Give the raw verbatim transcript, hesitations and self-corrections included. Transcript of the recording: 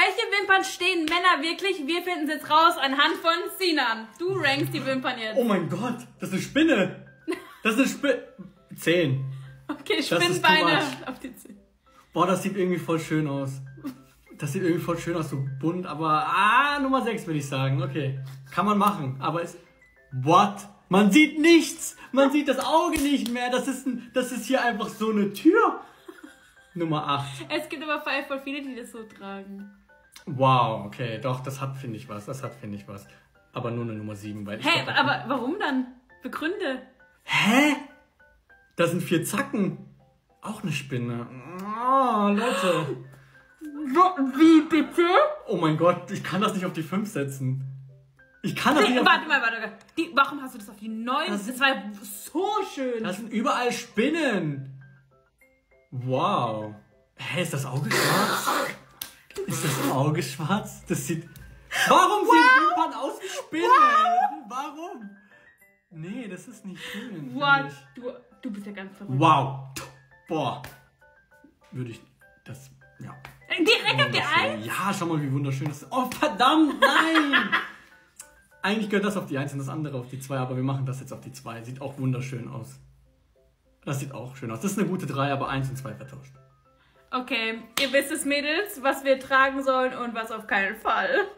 welche Wimpern stehen Männer wirklich? Wir finden es jetzt raus anhand von Sinan. Du rankst die Wimpern jetzt. Oh mein Gott, das ist eine Spinne. Das ist eine Spinne. Zehn. Okay, Spinnbeine auf die Zehen. Boah, das sieht irgendwie voll schön aus. Das sieht irgendwie voll schön aus, so bunt, aber ah, Nummer sechs würde ich sagen. Okay, kann man machen, aber es... What? Man sieht nichts. Man sieht das Auge nicht mehr. Das ist, ein, das ist hier einfach so eine Tür. Nummer acht. Es gibt aber voll viele, die das so tragen. Wow, okay, doch, das hat, finde ich, was. Das hat, finde ich, was. Aber nur eine Nummer sieben, weil ich... Hä, glaub, aber warum dann? Begründe. Hä? Da sind vier Zacken. Auch eine Spinne. Oh, Leute. Wie bitte? Oh mein Gott, ich kann das nicht auf die fünf setzen. Ich kann das nicht auf Warte mal, warte mal. Die, warum hast du das auf die neun? Das, das war so schön. Das sind überall Spinnen. Wow. Hä, ist das Auge schwarz? Ist das Auge schwarz? Das sieht... Warum wow. sehen Wimpern aus wie Spinnen? Wow. Warum? Nee, das ist nicht schön. What? Du, du bist ja ganz verrückt. Wow. Boah. Würde ich... Das... Ja. Direkt auf die eins? Ja, schau mal, wie wunderschön das ist. Oh, verdammt, nein! Eigentlich gehört das auf die eins und das andere auf die zwei, aber wir machen das jetzt auf die zwei. Sieht auch wunderschön aus. Das sieht auch schön aus. Das ist eine gute drei, aber eins und zwei vertauscht. Okay, ihr wisst es, Mädels, was wir tragen sollen und was auf keinen Fall.